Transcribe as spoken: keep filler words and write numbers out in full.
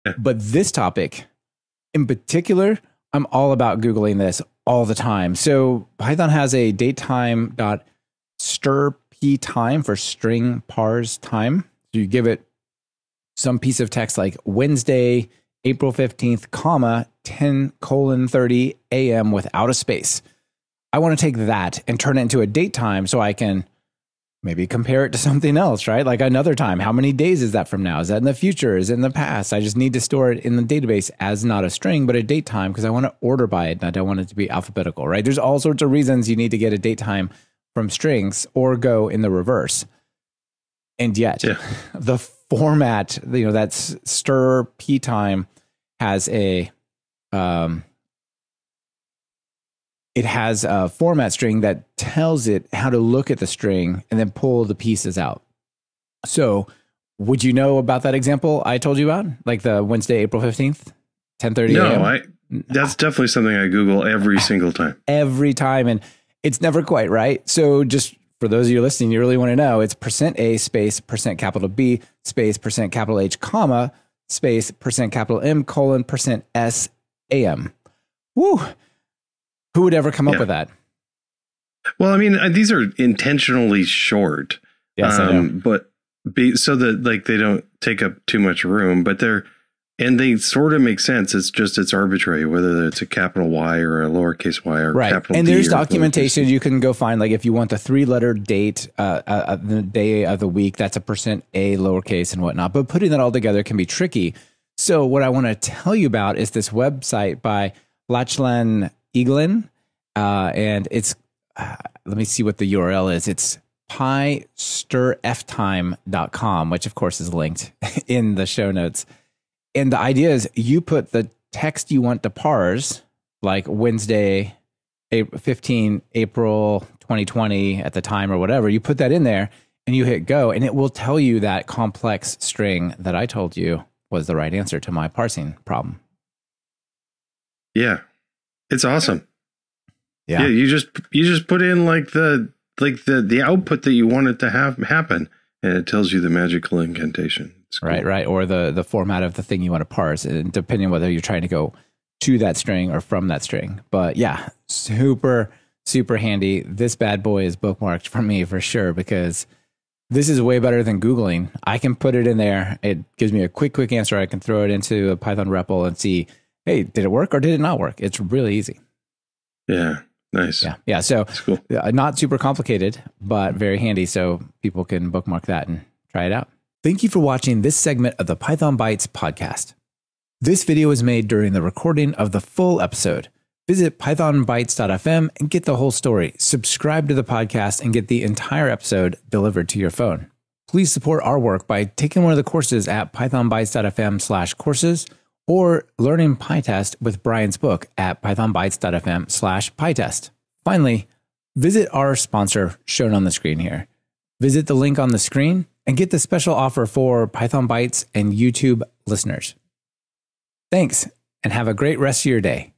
Yeah. But this topic in particular, I'm all about Googling this all the time. So Python has a datetime dot stir p time for string parse time. So you give it some piece of text like Wednesday, April fifteenth, comma, ten colon thirty a m without a space. I want to take that and turn it into a date time so I can maybe compare it to something else, right? Like another time. How many days is that from now? Is that in the future? Is it in the past? I just need to store it in the database as not a string, but a date time because I want to order by it and I don't want it to be alphabetical, right? There's all sorts of reasons you need to get a date time from strings or go in the reverse. And yet yeah. the format, you know, that's stir p time has a, um, it has a format string that tells it how to look at the string and then pull the pieces out. So would you know about that example I told you about? Like the Wednesday, April fifteenth, ten thirty a m? No, I, that's definitely something I Google every single time. Every time. And it's never quite right. So just for those of you listening, you really want to know, it's percent A space, percent capital B space, percent capital H, comma, space, percent capital M, colon, percent S, A M. Woo! Who would ever come up yeah. with that? Well, I mean, these are intentionally short. Yes, um, I know. But be, so that like they don't take up too much room, but they're, and they sort of make sense. It's just, it's arbitrary, whether it's a capital Y or a lowercase y or right. capital and D. And there's or documentation you can go find, like if you want the three letter date, uh, uh, the day of the week, that's a percent A lowercase and whatnot. But putting that all together can be tricky. So what I want to tell you about is this website by Lachlan Eaglin. Uh, and it's, uh, let me see what the U R L is. It's py stir f time dot com, which of course is linked in the show notes. And the idea is you put the text you want to parse, like Wednesday, April fifteenth, April twenty twenty at the time or whatever, you put that in there and you hit go and it will tell you that complex string that I told you was the right answer to my parsing problem. Yeah. It's awesome. Yeah. yeah. You just, you just put in like the, like the, the output that you want it to have happen and it tells you the magical incantation. Cool. Right, right. Or the, the format of the thing you want to parse, and depending on whether you're trying to go to that string or from that string. But yeah, super, super handy. This bad boy is bookmarked for me for sure, because this is way better than Googling. I can put it in there. It gives me a quick, quick answer. I can throw it into a Python R E P L and see, hey, did it work or did it not work? It's really easy. Yeah. Nice. Yeah. Yeah. So cool. uh, not super complicated, but very handy. So people can bookmark that and try it out. Thank you for watching this segment of the Python Bytes podcast. This video was made during the recording of the full episode. Visit python bytes dot f m and get the whole story. Subscribe to the podcast and get the entire episode delivered to your phone. Please support our work by taking one of the courses at python bytes dot f m slash courses or learning PyTest with Brian's book at python bytes dot f m slash PyTest. Finally, visit our sponsor shown on the screen here. Visit the link on the screen and get the special offer for Python Bytes and YouTube listeners. Thanks, and have a great rest of your day.